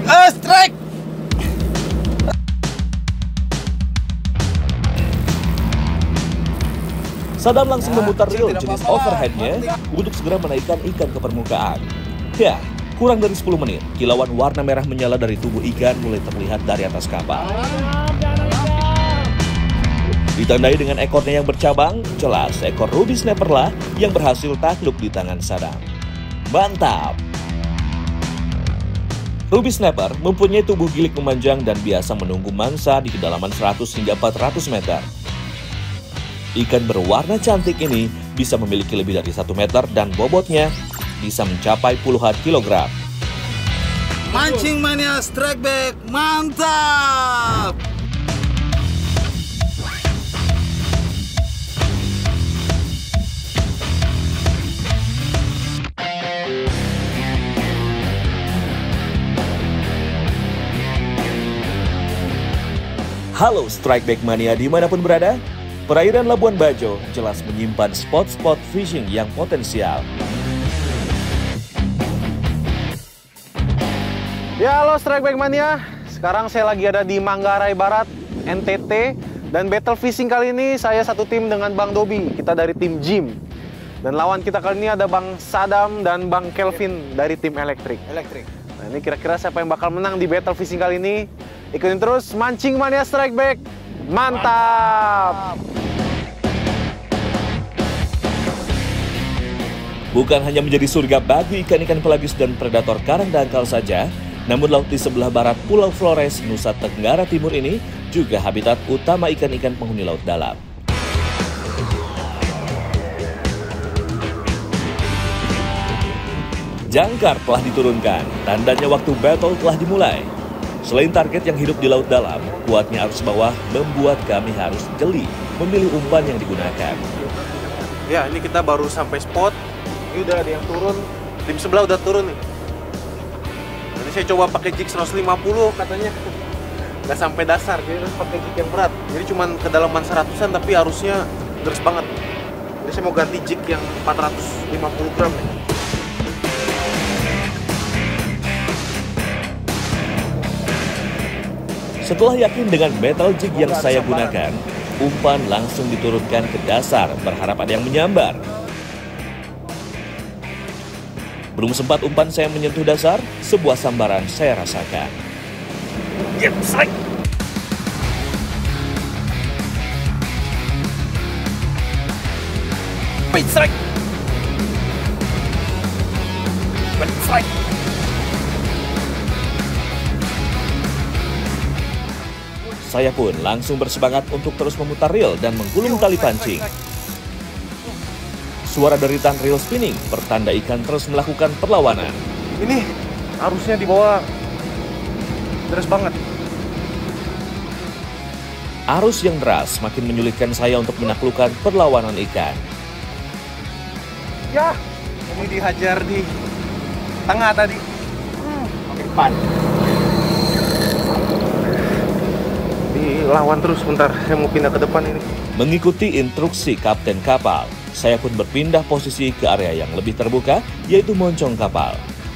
Strike! Sadam langsung memutar reel jenis overheadnya untuk segera menaikkan ikan ke permukaan. Ya, kurang dari 10 menit, kilauan warna merah menyala dari tubuh ikan mulai terlihat dari atas kapal. Ditandai dengan ekornya yang bercabang, jelas ekor ruby snapper lah yang berhasil takluk di tangan Sadam. Mantap! Ruby snapper mempunyai tubuh gilik memanjang dan biasa menunggu mangsa di kedalaman 100 hingga 400 meter. Ikan berwarna cantik ini bisa memiliki lebih dari 1 meter dan bobotnya bisa mencapai puluhan kilogram. Mancing Mania Strike Back, mantap! Halo Strike Back Mania dimanapun berada, perairan Labuan Bajo jelas menyimpan spot-spot fishing yang potensial. Ya, halo Strike Back Mania. Sekarang saya lagi ada di Manggarai Barat, NTT. Dan battle fishing kali ini saya satu tim dengan Bang Dobi. Kita dari tim Jim. Dan lawan kita kali ini ada Bang Sadam dan Bang Kelvin dari tim Elektrik. Nah, ini kira-kira siapa yang bakal menang di battle fishing kali ini? Ikutin terus Mancing Mania Strike Back. Mantap! Bukan hanya menjadi surga bagi ikan-ikan pelagis dan predator karang dangkal saja, namun laut di sebelah barat Pulau Flores, Nusa Tenggara Timur ini juga habitat utama ikan-ikan penghuni laut dalam. Jangkar telah diturunkan, tandanya waktu battle telah dimulai. Selain target yang hidup di laut dalam, kuatnya arus bawah membuat kami harus jeli memilih umpan yang digunakan. Ya, ini kita baru sampai spot. Ini udah ada yang turun. Tim sebelah udah turun nih. Ini saya coba pakai jig 150 katanya. Nggak sampai dasar, jadi harus pakai jig yang berat. Jadi cuman kedalaman 100-an tapi arusnya deras banget. Jadi saya mau ganti jig yang 450 gram nih. Setelah yakin dengan metal jig yang saya gunakan, umpan langsung diturunkan ke dasar berharap ada yang menyambar. Belum sempat umpan saya menyentuh dasar, sebuah sambaran saya rasakan. Yep, strike! Wait, strike! Wait, strike! Saya pun langsung bersemangat untuk terus memutar reel dan menggulung tali pancing. Suara deritan reel spinning pertanda ikan terus melakukan perlawanan. Ini arusnya di bawah deras banget. Arus yang deras makin menyulitkan saya untuk menaklukkan perlawanan ikan. Ya, ini dihajar di tengah tadi. Depan. Dilawan terus, bentar. Saya mau pindah ke depan ini. Mengikuti instruksi kapten kapal, saya pun berpindah posisi ke area yang lebih terbuka, yaitu moncong kapal.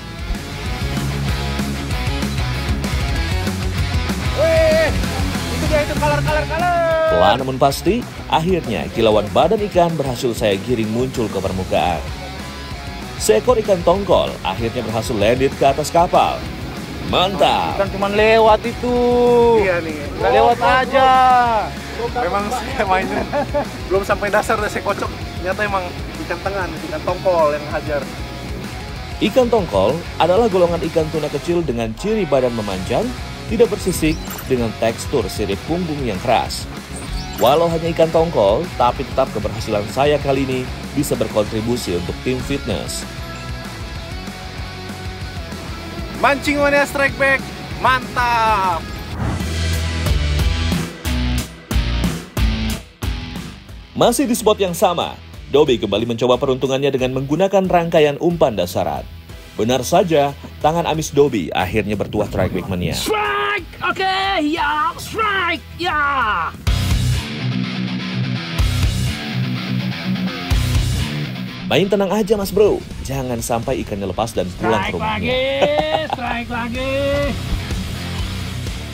Wih, itu dia itu color. Pelan namun pasti, akhirnya kilauan badan ikan berhasil saya giring muncul ke permukaan. Seekor ikan tongkol akhirnya berhasil landed ke atas kapal. Mantap! Kan cuma lewat itu. Iya nih. Udah lewat aja. Memang saya mainnya belum sampai dasar udah saya kocok. Ternyata emang ikan tengah, ikan tongkol yang hajar. Ikan tongkol adalah golongan ikan tuna kecil dengan ciri badan memanjang, tidak bersisik, dengan tekstur sirip punggung yang keras. Walau hanya ikan tongkol, tapi tetap keberhasilan saya kali ini bisa berkontribusi untuk tim fitness. Mancing Mania Strike Back, mantap! Masih di spot yang sama, Dobi kembali mencoba peruntungannya dengan menggunakan rangkaian umpan dasaran. Benar saja, tangan amis Dobi akhirnya bertuah Strike Back Mania. Strike! Oke, ya, strike! Ya! Main tenang aja mas bro, jangan sampai ikannya lepas dan pulang ke rumahnya. Strike lagi!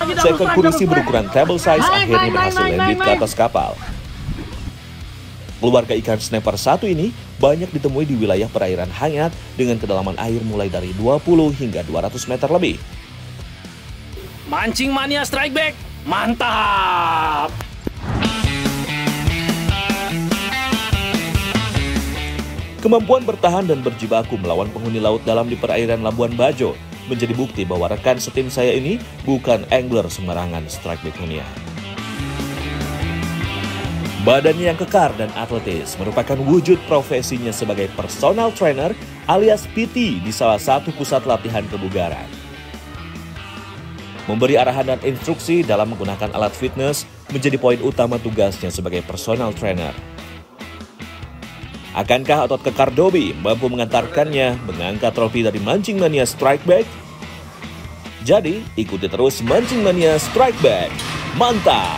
seekor kurisi berukuran table size akhirnya berhasil landed ke atas kapal. Keluarga ikan snapper satu ini banyak ditemui di wilayah perairan hangat dengan kedalaman air mulai dari 20 hingga 200 meter lebih. Mancing Mania Strike Back, mantap! Kemampuan bertahan dan berjibaku melawan penghuni laut dalam di perairan Labuan Bajo menjadi bukti bahwa rekan setim saya ini bukan angler sembarangan Strikeback Mania. Badannya yang kekar dan atletis merupakan wujud profesinya sebagai personal trainer alias PT di salah satu pusat latihan kebugaran. Memberi arahan dan instruksi dalam menggunakan alat fitness menjadi poin utama tugasnya sebagai personal trainer. Akankah otot kekar Dobby mampu mengantarkannya mengangkat trofi dari Mancing Mania Strikeback? Jadi, ikuti terus Mancing Mania Strikeback. Mantap!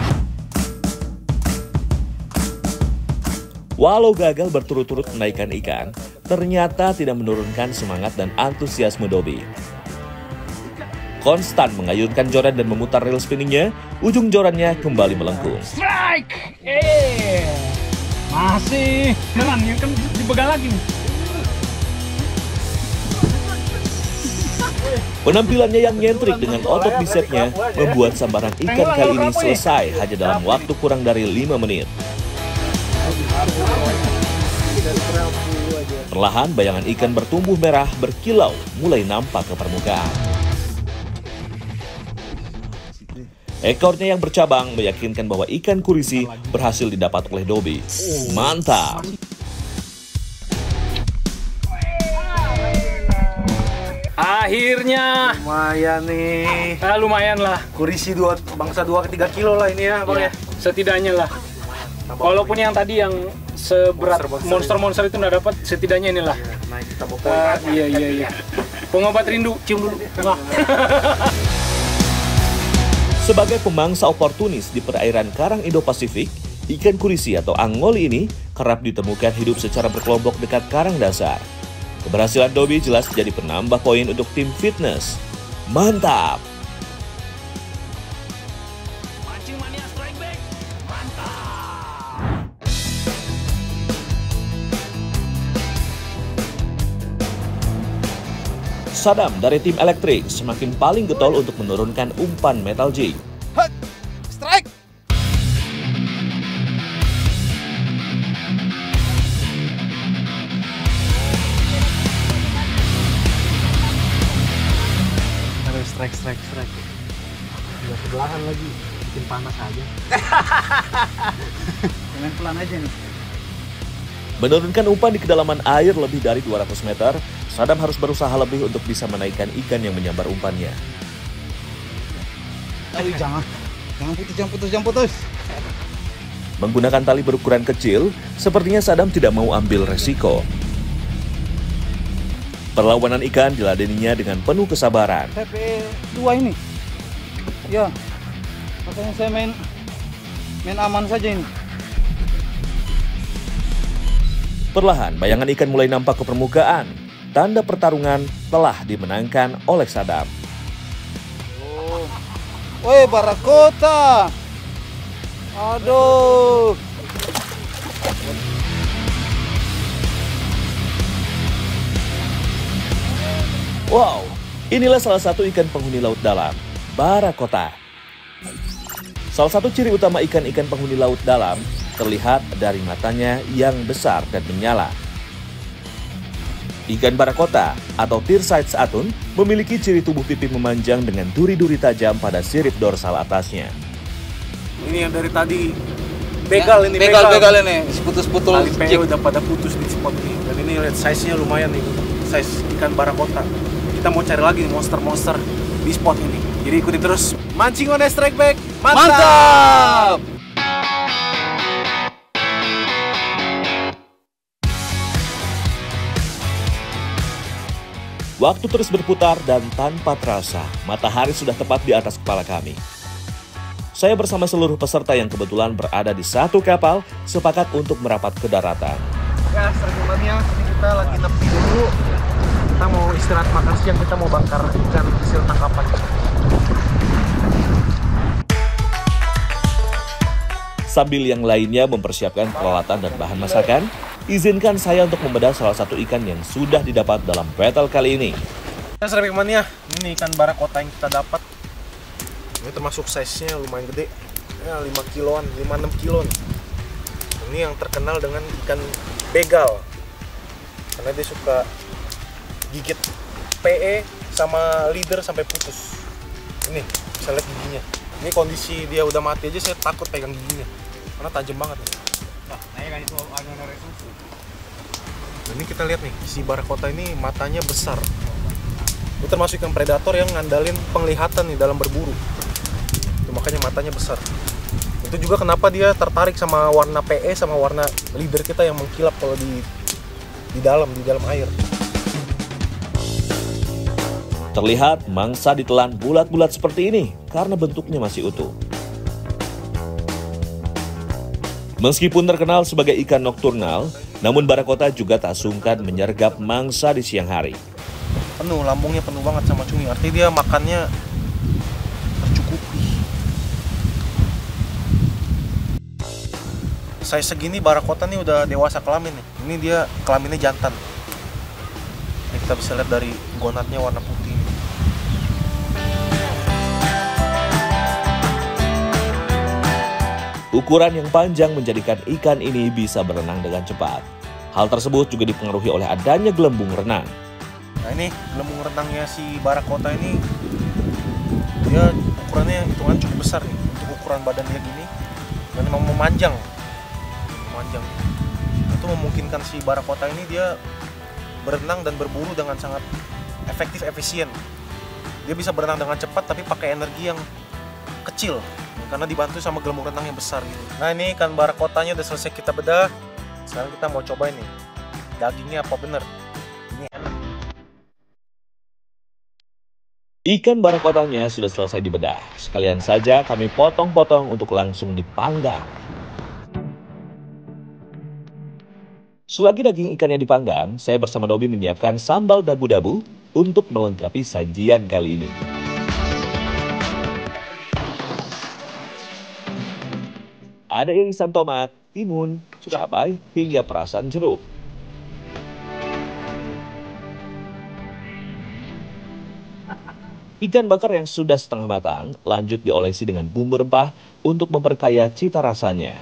Walau gagal berturut-turut menaikkan ikan, ternyata tidak menurunkan semangat dan antusiasme Dobby. Konstan mengayunkan joran dan memutar reel spinningnya, ujung jorannya kembali melengkung. Strike! Masih beneran ya kan dibegal lagi. Penampilannya yang nyentrik dengan otot bicepnya membuat sambaran ikan kali ini selesai hanya dalam waktu kurang dari 5 menit. Perlahan bayangan ikan bertumbuh merah berkilau mulai nampak ke permukaan. Ekornya yang bercabang meyakinkan bahwa ikan kurisi berhasil didapat oleh Dobby. Mantap! Akhirnya Lumayan nih. lumayan lah. Kurisi bangsa 2-3 kilo lah ini ya, Bang ya. Setidaknya lah. Walaupun yang tadi yang seberat monster-monster itu nggak dapat, setidaknya inilah. Nah, kita bawa Iya. Pengobat rindu, cium dulu. Wah. Sebagai pemangsa oportunis di perairan Karang Indo-Pasifik, ikan kurisi atau angoli ini kerap ditemukan hidup secara berkelompok dekat karang dasar. Keberhasilan Dobby jelas menjadi penambah poin untuk tim fitness. Mantap! Mancing Mania Strikeback, mantap! Sadam dari tim elektrik semakin paling getol untuk menurunkan umpan metal jig. Strike! Aduh, strike. Udah sebelahan lagi, bikin panas aja. Jangan pelan aja nih. Menurunkan umpan di kedalaman air lebih dari 200 meter, Sadam harus berusaha lebih untuk bisa menaikkan ikan yang menyambar umpannya. Aduh, jangan putus. Menggunakan tali berukuran kecil, sepertinya Sadam tidak mau ambil resiko. Perlawanan ikan diladeninya dengan penuh kesabaran. TP2 ini. Ya. Makanya saya main aman saja ini. Perlahan, bayangan ikan mulai nampak ke permukaan. Tanda pertarungan telah dimenangkan oleh Sadam. Woi, Barakota. Aduh. Wow, inilah salah satu ikan penghuni laut dalam, Barakota. Salah satu ciri utama ikan-ikan penghuni laut dalam terlihat dari matanya yang besar dan menyala. Ikan Barakota atau Tirsites atun memiliki ciri tubuh pipih memanjang dengan duri-duri tajam pada sirip dorsal atasnya. Ini yang dari tadi begal ini. Putus-putus. Tali PE udah pada putus di spot ini. Dan ini lihat size-nya lumayan nih. Size ikan Barakota. Kita mau cari lagi monster-monster di spot ini. Jadi ikuti terus Mancing Mania Strikeback. Mantap! Waktu terus berputar dan tanpa terasa, matahari sudah tepat di atas kepala kami. Saya bersama seluruh peserta yang kebetulan berada di satu kapal sepakat untuk merapat ke daratan. Ya, Strikeback Mania, ini kita lagi nepi dulu. Kita mau istirahat makan siang, kita mau bakar ikan hasil tangkapan. Sambil yang lainnya mempersiapkan peralatan dan bahan masakan, izinkan saya untuk membedah salah satu ikan yang sudah didapat dalam battle kali ini. Strike Back Mania, ini ikan barakota yang kita dapat. Ini termasuk size-nya lumayan gede, ya 5 kiloan, 5-6 kiloan. Ini yang terkenal dengan ikan begal, karena dia suka gigit PE sama leader sampai putus. Ini bisa lihat giginya. Ini kondisi dia udah mati aja saya takut pegang giginya, karena tajam banget nih. Ini kita lihat nih, si barakota ini matanya besar. Itu termasuk ikan predator yang ngandalin penglihatan nih dalam berburu. Itu makanya matanya besar. Itu juga kenapa dia tertarik sama warna PE sama warna leader kita yang mengkilap kalau di dalam air. Terlihat mangsa ditelan bulat-bulat seperti ini karena bentuknya masih utuh. Meskipun terkenal sebagai ikan nokturnal, namun barakota juga tak sungkan menyergap mangsa di siang hari. Penuh, lambungnya penuh banget sama cumi, artinya dia makannya tercukupi. Size segini barakota nih udah dewasa kelamin nih. Ini dia kelaminnya jantan. Ini kita bisa lihat dari gonatnya warna putih. Ukuran yang panjang menjadikan ikan ini bisa berenang dengan cepat. Hal tersebut juga dipengaruhi oleh adanya gelembung renang. Nah ini gelembung renangnya si barakota ini, dia ukurannya hitungan cukup besar nih untuk ukuran badan dia gini, dan memang memanjang. Itu memungkinkan si barakota ini dia berenang dan berburu dengan sangat efektif, efisien. Dia bisa berenang dengan cepat tapi pakai energi yang kecil karena dibantu sama gelembung renang yang besar gitu. Nah ini ikan barakotanya udah selesai kita bedah. Sekarang kita mau cobain nih dagingnya apa bener. Ikan barakotanya sudah selesai dibedah. Sekalian saja kami potong-potong untuk langsung dipanggang. Selagi daging ikannya dipanggang, saya bersama Dobi menyiapkan sambal dabu-dabu untuk melengkapi sajian kali ini. Ada irisan tomat, timun, cabai, hingga perasan jeruk. Ikan bakar yang sudah setengah matang lanjut diolesi dengan bumbu rempah untuk memperkaya cita rasanya.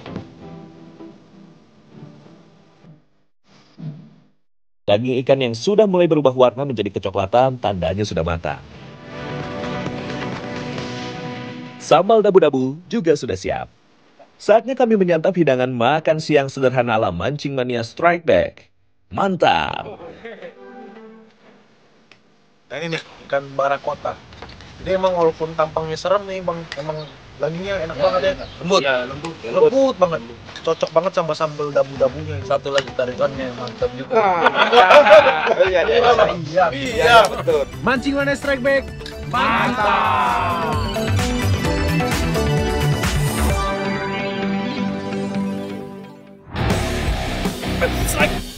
Daging ikan yang sudah mulai berubah warna menjadi kecoklatan tandanya sudah matang. Sambal dabu-dabu juga sudah siap. Saatnya kami menyantap hidangan makan siang sederhana ala Mancing Mania Strike Back. Mantap! Nah ini nih ikan barakota. Jadi emang walaupun tampangnya serem nih bang, emang dagingnya enak banget ya. Lembut. Ya, lembut banget. Cocok banget sama sambal dabu-dabunya. Satu lagi tarikannya mantap juga. Iya, betul. Mancing Mania Strike Back. Mantap! Strike!